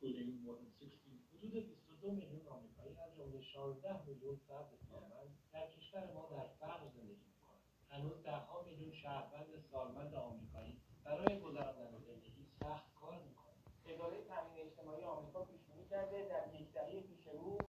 including more than 16 حدود 22 میلیون آمریکایی از جمله 16 میلیون فرد سالمند در کشور ما در فقر زندگی می‌کنند. هنوز ده‌ها میلیون شهروند سالمند آمریکایی برای گذراندن زندگی سخت